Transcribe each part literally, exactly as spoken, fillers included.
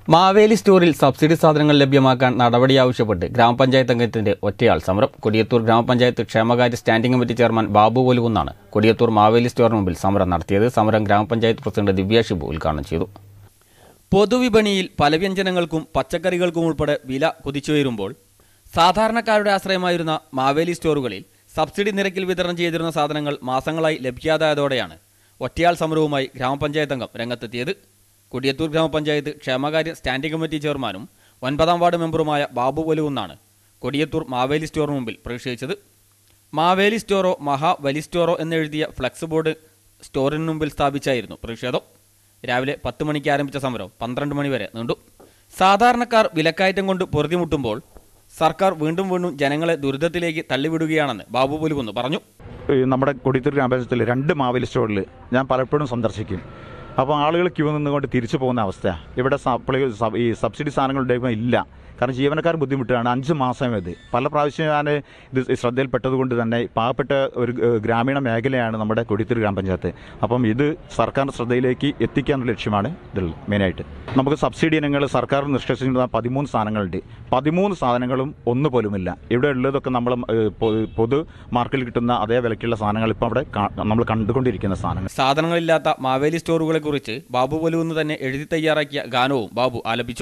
മാവേലി സ്റ്റോറിൽ സബ്സിഡി സാധനങ്ങൾ ലഭ്യമാക്കാൻ നടപടി ആവശ്യപ്പെട്ട് ഗ്രാമപഞ്ചായത്ത് അംഗത്തിന്റെ ഒറ്റയാൾ സമരം. കൊടിയത്തൂർ ഗ്രാമപഞ്ചായത്ത് ക്ഷേമകാര്യ സ്റ്റാൻഡിംഗ് കമ്മിറ്റി ചെയർമാൻ ബാബു ഒലുകുന്നാണ് കൊടിയത്തൂർ മാവേലി സ്റ്റോറിന് മുമ്പിൽ സമരം നടത്തിയത്. സമരം ഗ്രാമപഞ്ചായത്ത് പ്രസിഡന്റ് ദിവ്യ ഷിബു ഉദ്ഘാടനം ചെയ്തു. പൊതുവിപണിയിൽ പലവ്യഞ്ജനങ്ങൾക്കും പച്ചക്കറികൾക്കും ഉൾപ്പെടെ വില കുതിച്ചുയരുമ്പോൾ സാധാരണക്കാരുടെ ആശ്രയമായിരുന്ന മാവേലി സ്റ്റോറുകളിൽ സബ്സിഡി നിരക്കിൽ വിതരണം ചെയ്തിരുന്ന സാധനങ്ങൾ മാസങ്ങളായി ലഭിക്കാതായതോടെയാണ് ഒറ്റയാൾ സമരവുമായി ഗ്രാമപഞ്ചായത്ത് അംഗം രംഗത്തെത്തിയത്. കൊടിയത്തൂർ ഗ്രാമപഞ്ചായത്ത് ക്ഷേമകാര്യ സ്റ്റാൻഡിംഗ് കമ്മിറ്റി ചെയർമാനും ഒൻപതാം വാർഡ് മെമ്പറുമായ ബാബു ഒലുകുന്നാണ് കൊടിയത്തൂർ മാവേലി സ്റ്റോറിന് മുമ്പിൽ പ്രതിഷേധിച്ചത്. മാവേലി സ്റ്റോറോ മഹാ വലി സ്റ്റോറോ എന്നെഴുതിയ ഫ്ലക്സ് ബോർഡ് സ്റ്റോറിന് മുമ്പിൽ സ്ഥാപിച്ചായിരുന്നു പ്രതിഷേധം. രാവിലെ പത്ത് മണിക്ക് ആരംഭിച്ച സമരം പന്ത്രണ്ട് മണിവരെ നീണ്ടു. സാധാരണക്കാർ വിലക്കയറ്റം കൊണ്ട് പൊറുതിമുട്ടുമ്പോൾ സർക്കാർ വീണ്ടും വീണ്ടും ജനങ്ങളെ ദുരിതത്തിലേക്ക് തള്ളിവിടുകയാണെന്ന് ബാബു ഒലുകുന്ന് പറഞ്ഞു. നമ്മുടെ കൊടിയത്തൂർ ഗ്രാമപഞ്ചായത്തിൽ രണ്ട് മാവേലി സ്റ്റോറിൽ ഞാൻ പലപ്പോഴും സന്ദർശിക്കും. അപ്പോൾ ആളുകൾ ക്യൂ നിന്നുകൊണ്ട് തിരിച്ചു പോകുന്ന അവസ്ഥ. ഇവിടെ സപ്ലൈ ഈ സബ്സിഡി സാധനങ്ങളുടെ ഇല്ല. കാരണം ജീവനക്കാർ ബുദ്ധിമുട്ടാണ്. അഞ്ച് മാസം ഇത് പല പ്രാവശ്യം ഞാൻ ഇത് ശ്രദ്ധയിൽപ്പെട്ടതുകൊണ്ട് തന്നെ പാവപ്പെട്ട ഒരു ഗ്രാമീണ മേഖലയാണ് നമ്മുടെ കൊടിയത്തൂർ ഗ്രാമപഞ്ചായത്ത്. അപ്പം ഇത് സർക്കാരിൻ്റെ ശ്രദ്ധയിലേക്ക് എത്തിക്കാനുള്ള ലക്ഷ്യമാണ് ഇതിൽ മെയിനായിട്ട്. നമുക്ക് സബ്സിഡി ഇനങ്ങൾ സർക്കാർ നിഷ്കർഷിക്കുന്ന പതിമൂന്ന് സാധനങ്ങളുണ്ട്. പതിമൂന്ന് സാധനങ്ങളും ഒന്ന് പോലുമില്ല. ഇവിടെ ഉള്ളതൊക്കെ നമ്മൾ പൊതു മാർക്കറ്റിൽ കിട്ടുന്ന അതേ വിലക്കുള്ള സാധനങ്ങൾ ഇപ്പം അവിടെ നമ്മൾ കണ്ടുകൊണ്ടിരിക്കുന്ന സാധനങ്ങൾ. സാധനങ്ങളില്ലാത്ത മാവേലി സ്റ്റോറുകളെ കുറിച്ച് ബാബു ഒലുകുന്ന് തന്നെ എഴുതി തയ്യാറാക്കിയ ഗാനവും ബാബു ആലപിച്ചു.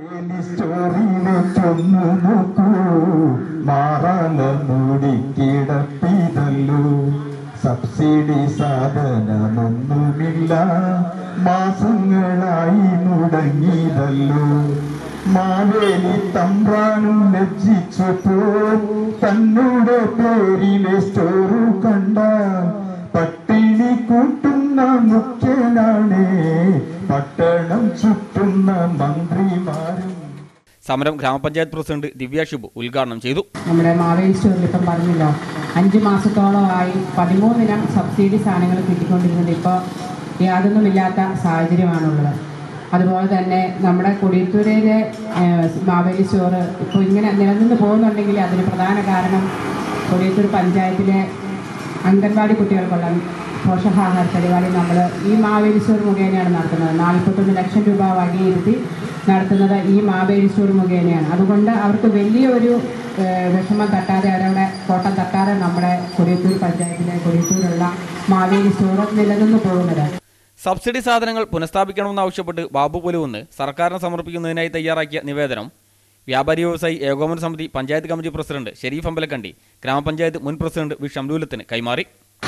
സബ്സിഡി സാധനമൊന്നുമില്ല, മാസങ്ങളായി മുടങ്ങിയതല്ലോ. മാവേലി തമ്പ്രാനും ലജ്ജിച്ചപ്പോ തന്നോട് പേരിലെ സ്റ്റോറു കണ്ട പട്ടിണി കൂട്ടുന്ന മുഖ്യനാണ് പട്ടണം ചുറ്റുന്ന മന്ത്രിമാരും. സമരം ഗ്രാമപഞ്ചായത്ത് പ്രസിഡന്റ് ദിവ്യ ഷിബു ഉദ്ഘാടനം ചെയ്തു. നമ്മുടെ മാവേലി സ്റ്റോറിൽ ഇപ്പം പറഞ്ഞില്ലോ, അഞ്ച് മാസത്തോളമായി പതിമൂന്നിനം സബ്സിഡി സാധനങ്ങൾ കിട്ടിക്കൊണ്ടിരുന്നത് ഇപ്പോൾ യാതൊന്നുമില്ലാത്ത സാഹചര്യമാണുള്ളത്. അതുപോലെ തന്നെ നമ്മുടെ കൊടിയത്തൂരിലെ മാവേലി സ്റ്റോറ് ഇപ്പോൾ ഇങ്ങനെ നിലനിന്ന് പോകുന്നുണ്ടെങ്കിൽ അതിന് പ്രധാന കാരണം കൊടിയത്തൂർ പഞ്ചായത്തിലെ അംഗൻവാടി കുട്ടികൾക്കുള്ള പോഷകാഹാര പരിപാടി നമ്മൾ ഈ മാവേലി സ്റ്റോർ മുഖേനയാണ് നടത്തുന്നത്. നാൽപ്പത്തൊന്ന് ലക്ഷം രൂപ വകയിരുത്തി നടത്തുന്നത് ഈ മാവേലി സ്റ്റോർ മുഖേനയാണ്. അതുകൊണ്ട് അവർക്ക് വലിയൊരു വിഷമം തട്ടാതെ, അവരുടെ കോട്ടം തട്ടാതെ നമ്മുടെ കൊടിയത്തൂർ പഞ്ചായത്തിലെ കൊടിയത്തൂരുള്ള മാവേലി സ്റ്റോർ നിലനിന്ന് പോകുന്നത്. സബ്സിഡി സാധനങ്ങൾ പുനഃസ്ഥാപിക്കണമെന്നാവശ്യപ്പെട്ട് ബാബു ഒലുകുന്ന് സർക്കാരിന് സമർപ്പിക്കുന്നതിനായി തയ്യാറാക്കിയ നിവേദനം വ്യാപാരി വ്യവസായി ഏകോപന സമിതി പഞ്ചായത്ത് കമ്മിറ്റി പ്രസിഡന്റ് ഷെരീഫ് അമ്പലക്കണ്ടി ഗ്രാമപഞ്ചായത്ത് മുൻ പ്രസിഡന്റ് വി ഷംലൂലത്തിന് കൈമാറി.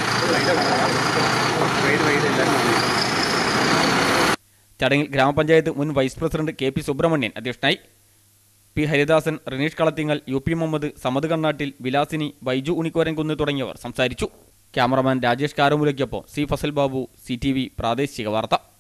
ചടങ്ങിൽ ഗ്രാമപഞ്ചായത്ത് മുൻ vice president K P Subramanian അധ്യക്ഷനായി. P Haridasan, Rineesh Kalathingal, U P Muhammad, Samad Kannattil, Vilasini, Baiju Unikkorankunnu തുടങ്ങിയവർ സംസാരിച്ചു. ക്യാമറമാൻ രാജേഷ് കാരമുലയ്ക്കൊപ്പം C Fazal Babu, C T V പ്രാദേശിക വാർത്ത.